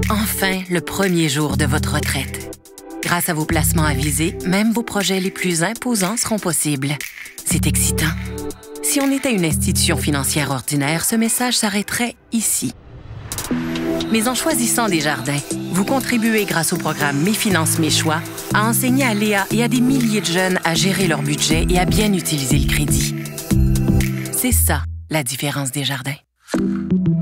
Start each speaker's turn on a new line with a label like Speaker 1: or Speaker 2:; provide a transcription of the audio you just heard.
Speaker 1: Enfin, le premier jour de votre retraite. Grâce à vos placements avisés, même vos projets les plus imposants seront possibles. C'est excitant. Si on était une institution financière ordinaire, ce message s'arrêterait ici. Mais en choisissant Desjardins, vous contribuez grâce au programme Mes finances, mes choix à enseigner à Léa et à des milliers de jeunes à gérer leur budget et à bien utiliser le crédit. C'est ça, la différence Desjardins.